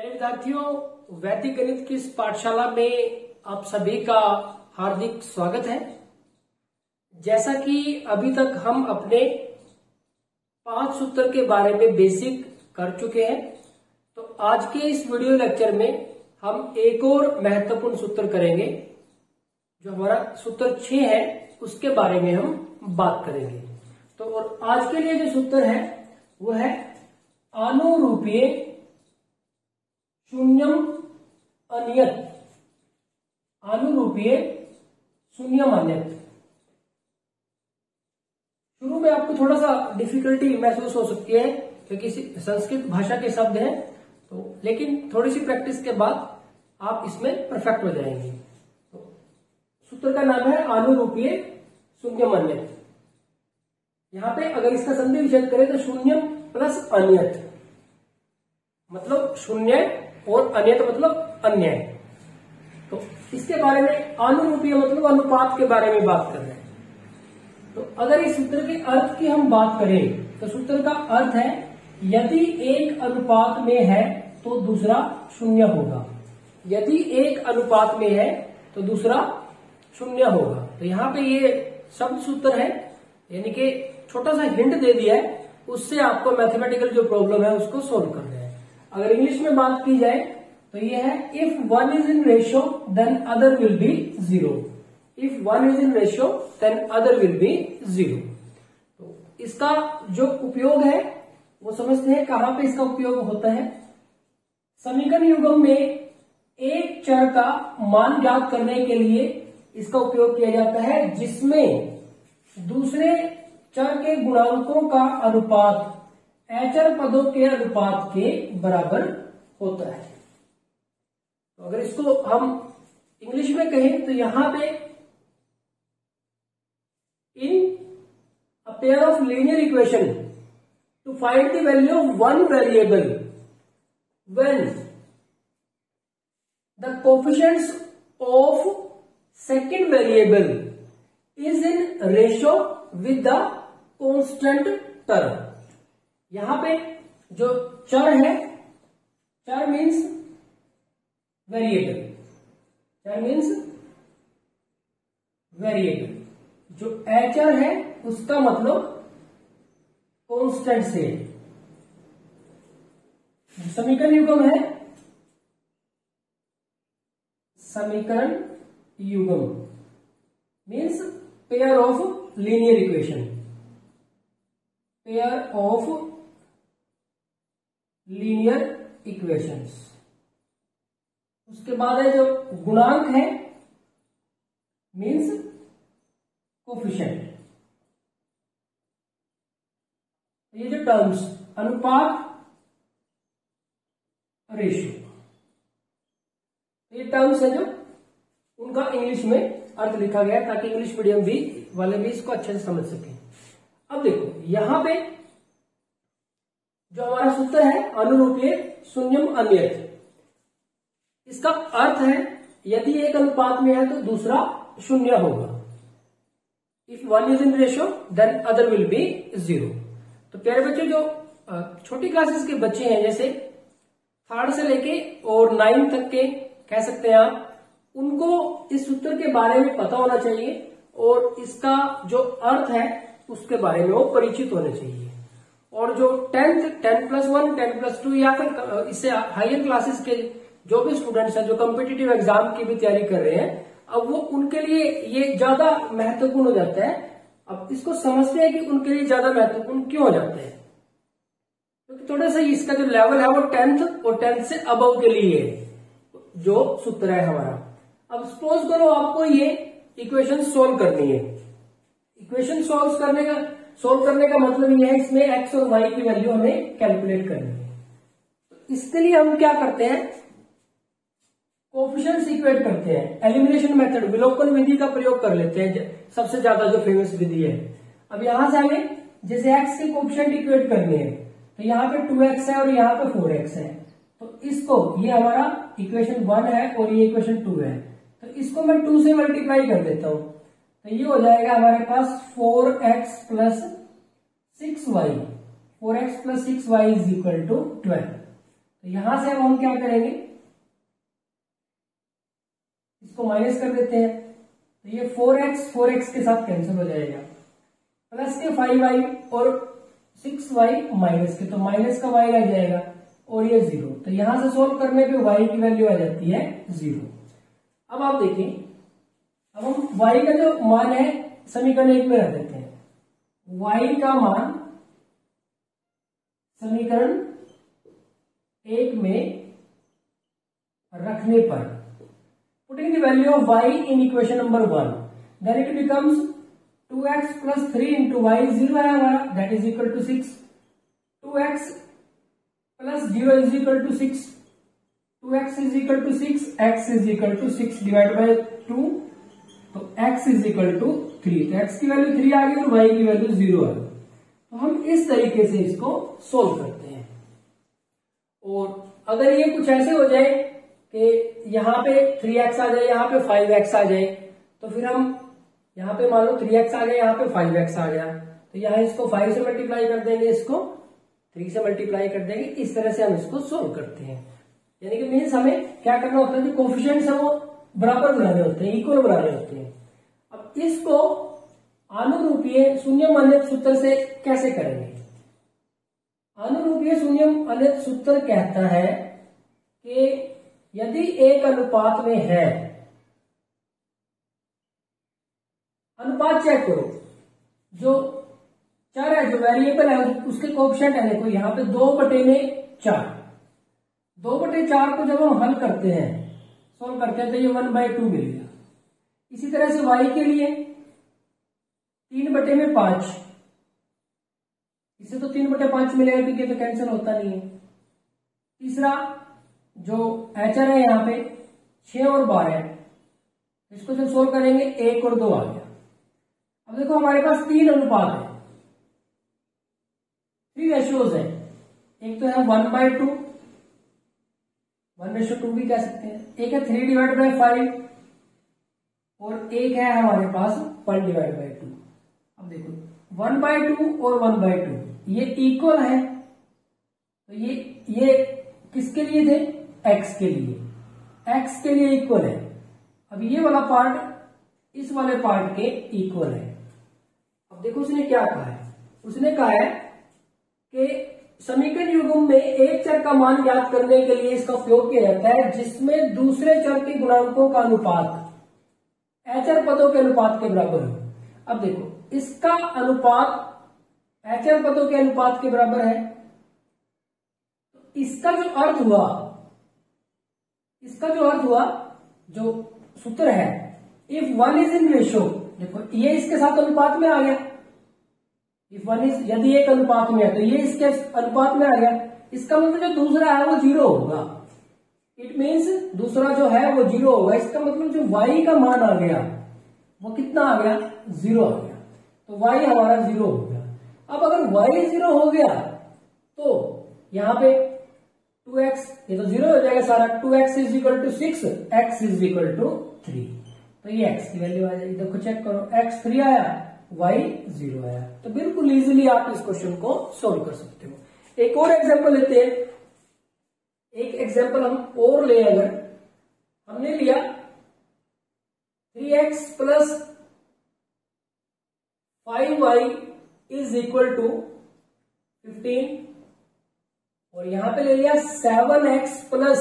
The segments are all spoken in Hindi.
प्यारे विद्यार्थियों, वैदिक गणित की इस पाठशाला में आप सभी का हार्दिक स्वागत है। जैसा कि अभी तक हम अपने 5 सूत्र के बारे में बेसिक कर चुके हैं, तो आज के इस वीडियो लेक्चर में हम एक और महत्वपूर्ण सूत्र करेंगे। जो हमारा सूत्र 6 है उसके बारे में हम बात करेंगे। तो और आज के लिए जो सूत्र है वो है अनुरूपीय शून्यम अनियत। अनुरूपीय शून्यम अनियत। शुरू में आपको थोड़ा सा डिफिकल्टी महसूस हो सकती है क्योंकि संस्कृत भाषा के शब्द हैं, तो लेकिन थोड़ी सी प्रैक्टिस के बाद आप इसमें परफेक्ट हो जाएंगे। तो सूत्र का नाम है अनुरूपीय शून्यम अनियत। यहां पे अगर इसका संधि विच्छेद करें तो शून्यम प्लस अनियत मतलब शून्य और अनियत मतलब अन्य। तो इसके बारे में अनुरूपीय मतलब अनुपात के बारे में बात कर रहे हैं। तो अगर इस सूत्र के अर्थ की हम बात करें तो सूत्र का अर्थ है यदि एक अनुपात में है तो दूसरा शून्य होगा। यदि एक अनुपात में है तो दूसरा शून्य होगा। तो यहाँ पे ये शब्द सूत्र है, यानी कि छोटा सा हिंट दे दिया है, उससे आपको मैथमेटिकल जो प्रॉब्लम है उसको सोल्व करना है। अगर इंग्लिश में बात की जाए तो ये है if one is in ratio then other will be zero. If one is in ratio then other will be zero. तो इसका जो उपयोग है वो समझते हैं कहां पे इसका उपयोग होता है। समीकरण युग्म में एक चर का मान ज्ञात करने के लिए इसका उपयोग किया जाता है जिसमें दूसरे चर के गुणांकों का अनुपात अचर पदों के अनुपात के बराबर होता है। तो अगर इसको हम इंग्लिश में कहें तो यहां पे in a pair of linear equation to find the value of one variable when the coefficients of second variable is in ratio with the constant term. यहां पे जो चर है, चर मीन्स वेरिएबल, चर मीन्स वेरिएबल, जो अचर है उसका मतलब कांस्टेंट से। समीकरण युग्म है, समीकरण युग्म means pair of linear equation, pair of linear equations. उसके बाद है जो गुणांक है मीन्स कोफिशिएंट। ये जो टर्म्स अनुपात रेशियो, ये टर्म्स है जो उनका इंग्लिश में अर्थ लिखा गया ताकि इंग्लिश मीडियम भी वाले भी इसको अच्छे से समझ सके। अब देखो यहां पे जो हमारा सूत्र है अनुरूपीय शून्यम अनियत, इसका अर्थ है यदि एक अनुपात में है तो दूसरा शून्य होगा। If one is in ratio then other will be zero. तो प्यारे बच्चे, जो छोटी क्लासेस के बच्चे हैं जैसे 3rd से लेके और 9th तक के कह सकते हैं आप, उनको इस सूत्र के बारे में पता होना चाहिए और इसका जो अर्थ है उसके बारे में वो परिचित होने चाहिए। और जो 10+1, 10+2 या फिर इससे हायर क्लासेस के जो भी स्टूडेंट्स हैं जो कॉम्पिटिटिव एग्जाम की भी तैयारी कर रहे हैं, अब वो उनके लिए ये ज्यादा महत्वपूर्ण हो जाता है। अब इसको समझते हैं कि उनके लिए ज्यादा महत्वपूर्ण क्यों हो जाता है, क्योंकि तो थोड़ा सा इसका जो लेवल है वो 10th और 10th से अबव के लिए जो सूत्र है हमारा। अब सपोज करो आपको ये इक्वेशन सोल्व करनी है। इक्वेशन सोल्व करने का मतलब ये है इसमें x और y की वैल्यू हमें कैलकुलेट करनी है। तो इसके लिए हम क्या करते हैं, कोएफिशिएंट्स इक्वेट करते हैं। एलिमिनेशन मेथड, विलोपन विधि का प्रयोग कर लेते हैं, सबसे ज्यादा जो फेमस विधि है। अब यहां से हमें जैसे x के कोएफिशिएंट इक्वेट करने हैं तो यहाँ पे 2x है और यहाँ पे 4x है। तो इसको, ये हमारा इक्वेशन 1 है और ये इक्वेशन 2 है, तो इसको मैं 2 से मल्टीप्लाई कर देता हूं तो ये हो जाएगा हमारे पास 4x plus 6y। 4x plus 6y is equal to 12। तो यहां से अब हम क्या करेंगे, इसको माइनस कर देते हैं, तो ये 4x के साथ कैंसिल हो जाएगा, प्लस के 5y और 6y माइनस के, तो माइनस का y आ जाएगा और ये 0। तो यहां से सोल्व करने पे y की वैल्यू आ जाती है 0। अब आप देखिए, अब हम y का जो मान है समीकरण 1 में रख देते हैं। y का मान समीकरण 1 में रखने पर, putting the value of y in equation number 1, then it becomes 2x plus 3 into y 0 है हमारा, that is equal to 6। 2x plus 0 is equal to 6, 2x is equal to 6, x is equal to 6 divide by 2, तो x is equal to 3, तो x की वैल्यू 3 आ गई और y की वैल्यू 0 आ गई। तो हम इस तरीके से इसको सोल्व करते हैं। और अगर ये कुछ ऐसे हो जाए कि यहाँ पे 3x आ जाए, यहाँ पे 5x आ जाए, तो फिर हम यहाँ पे मान लो 3x आ गया, यहाँ पे 5x आ गया, तो यहाँ इसको 5 से मल्टीप्लाई कर देंगे, इसको 3 से मल्टीप्लाई कर देंगे। इस तरह से हम इसको सोल्व करते हैं। यानी कि मीन्स हमें क्या करना होता है, जो कोफिशिएंट्स है वो बराबर बनाने होते हैं, इक्वल बनाने होते हैं। अब इसको अनुरूपीय शून्यम अनियत सूत्र से कैसे करेंगे? अनुरूपीय शून्यम अनियत सूत्र कहता है कि यदि एक अनुपात में है, अनुपात चेक करो, जो चर है, जो वेरिएबल है, उसके कोएफिशिएंट है, देखो यहाँ पे 2/4, 2/4 को जब हम हल करते हैं, सोल्व करते हैं, तो ये 1/2 मिल गया। इसी तरह से y के लिए 3/5, इसे तो 3/5 मिलेगा क्योंकि तो कैंसिल होता नहीं है। तीसरा जो एचआर है यहाँ पे 6 और 12, इसको जब सोल्व करेंगे 1 और 2 आ गया। अब देखो हमारे पास 3 अनुपात है, 3 रेशियोज है। एक तो है 1/2, 1:2 भी कह सकते हैं, एक है 3/5 और एक है हमारे पास 1/2। अब देखो 1/2 और 1/2 ये इक्वल है, तो ये किसके लिए थे? x के लिए, x के लिए इक्वल है। अब ये वाला पार्ट इस वाले पार्ट के इक्वल है। अब देखो उसने क्या कहा है, उसने कहा है कि समीकरण युग्म में एक चर का मान ज्ञात करने के लिए इसका उपयोग किया जाता है जिसमें दूसरे चर के गुणांकों का अनुपात एचर पदों के अनुपात के बराबर हो। अब देखो इसका अनुपात एचर पदों के अनुपात के बराबर है, तो इसका जो अर्थ हुआ, जो सूत्र है, इफ 1 इज इन रेशो, देखो ये इसके साथ अनुपात में आ गया। इफ 1 इज, यदि एक अनुपात में है तो ये इसके अनुपात में आ गया। इसका मतलब जो दूसरा है वो 0 होगा। इट मीन्स दूसरा जो है वो 0 होगा। इसका मतलब जो y का मान आ गया वो कितना आ गया? 0 आ गया। तो y हमारा 0 हो गया। अब अगर y 0 हो गया तो यहाँ पे 2x, ये तो 0 हो जाएगा सारा। 2x is equal to 6, x is equal to 3, तो ये x की वैल्यू आ जाएगी। देखो चेक करो, x 3 आया, y 0 आया। तो बिल्कुल इजीली आप इस क्वेश्चन को सोल्व कर सकते हो। एक और एग्जांपल लेते हैं। एक एग्जांपल हम और ले, अगर हमने लिया 3x plus 5y is equal to 15 और यहां पे ले लिया 7x plus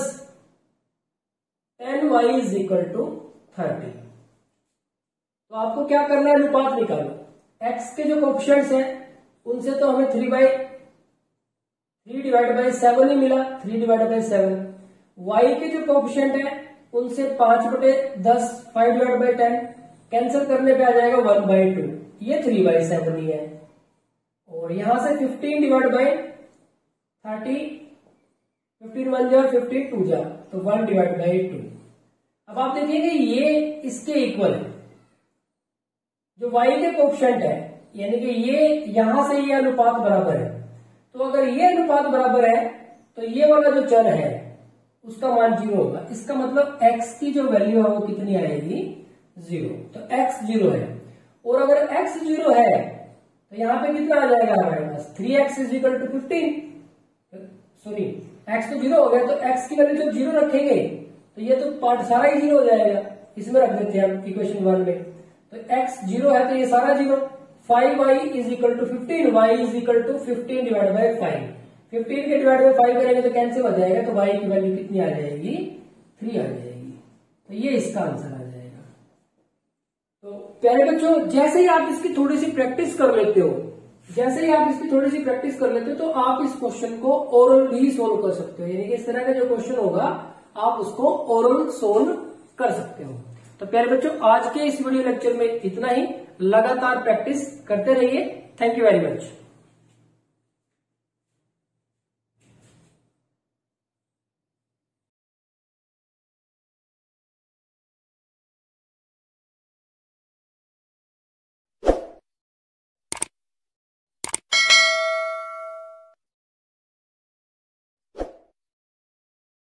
10y is equal to 30। तो आपको क्या करना है? अनुपात निकालो। x के जो कोएफिशिएंट्स हैं उनसे तो हमें 3/7 ही मिला, 3/7। y के जो कोएफिशिएंट है उनसे 5/10, 5/10 कैंसिल करने पे आ जाएगा 1/2, ये 3/7 ही है। और यहां से 15/30, 15 1 जा 15 2 जा, तो 1/2। अब आप देखिएगा ये इसके इक्वल है। जो y के कोएफिशिएंट है, यानी कि ये यहां से ये अनुपात बराबर है। तो अगर ये अनुपात बराबर है तो ये वाला जो चर है उसका मान 0 होगा। इसका मतलब x की जो वैल्यू है वो कितनी आएगी? 0। तो x 0 है। और अगर x 0 है तो यहां पे कितना आ जाएगा हमारे पास? 3x is equal to 15, sorry x तो 0 हो गया, तो एक्स की वैल्यू जब 0 रखेंगे तो ये तो पार्ट सारा ही 0 हो जाएगा। इसमें रख देते हैं हम इक्वेशन 1 में, तो x 0 है तो ये सारा 0। 5y is equal to 15, y is equal to 15 divide by 5। 15 के डिवाइड बाई 5 करेंगे तो कैंसिल हो जाएगा, तो y की वैल्यू कितनी आ जाएगी, 3 आ जाएगी। तो ये इसका आंसर आ जाएगा। तो प्यारे बच्चों, जैसे ही आप इसकी थोड़ी सी प्रैक्टिस कर लेते हो, तो आप इस क्वेश्चन को ओरल भी सोल्व कर सकते हो। यानी कि इस तरह का जो क्वेश्चन होगा आप उसको ओरल सोल्व कर सकते हो। तो प्यारे बच्चों, आज के इस वीडियो लेक्चर में इतना ही। लगातार प्रैक्टिस करते रहिए। Thank you very much.